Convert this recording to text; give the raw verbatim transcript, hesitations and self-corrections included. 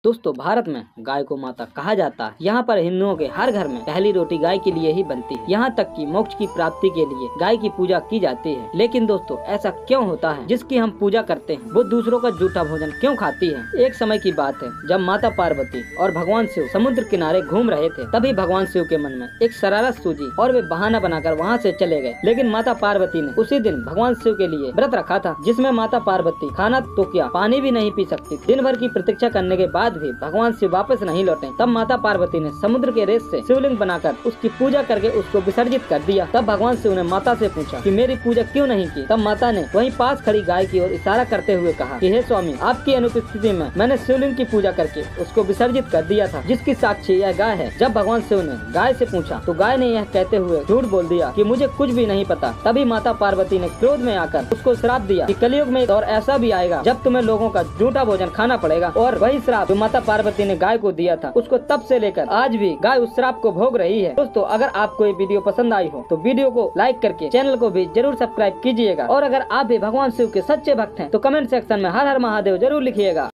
दोस्तों भारत में गाय को माता कहा जाता है। यहाँ पर हिंदुओं के हर घर में पहली रोटी गाय के लिए ही बनती है। यहाँ तक कि मोक्ष की प्राप्ति के लिए गाय की पूजा की जाती है। लेकिन दोस्तों ऐसा क्यों होता है जिसकी हम पूजा करते हैं वो दूसरों का जूठा भोजन क्यों खाती है? एक समय की बात है जब माता पार्वती और भगवान शिव समुद्र किनारे घूम रहे थे। तभी भगवान शिव के मन में एक शरारत सूझी और वे बहाना बनाकर वहाँ से चले गए। लेकिन माता पार्वती ने उसी दिन भगवान शिव के लिए व्रत रखा था, जिसमें माता पार्वती खाना तो क्या पानी भी नहीं पी सकती। दिन भर की प्रतीक्षा करने के बाद भी भगवान शिव वापस नहीं लौटे। तब माता पार्वती ने समुद्र के रेत से शिवलिंग बनाकर उसकी पूजा करके उसको विसर्जित कर दिया। तब भगवान शिव ने माता से पूछा कि मेरी पूजा क्यों नहीं की? तब माता ने वहीं पास खड़ी गाय की ओर इशारा करते हुए कहा कि हे स्वामी, आपकी अनुपस्थिति में मैंने शिवलिंग की पूजा करके उसको विसर्जित कर दिया था, जिसकी साक्षी यह गाय है। जब भगवान शिव ने गाय से पूछा तो गाय ने यह कहते हुए झूठ बोल दिया कि मुझे कुछ भी नहीं पता। तभी माता पार्वती ने क्रोध में आकर उसको श्राप दिया कि कलयुग में और ऐसा भी आएगा जब तुम्हें लोगों का झूठा भोजन खाना पड़ेगा। और वही श्राप जो माता पार्वती ने गाय को दिया था, उसको तब से लेकर आज भी गाय उस श्राप को भोग रही है। दोस्तों अगर आपको ये वीडियो पसंद आई हो तो वीडियो को लाइक करके चैनल को भी जरूर सब्सक्राइब कीजिएगा। और अगर आप भी भगवान शिव के सच्चे भक्त हैं तो कमेंट सेक्शन में हर हर महादेव जरूर लिखिएगा।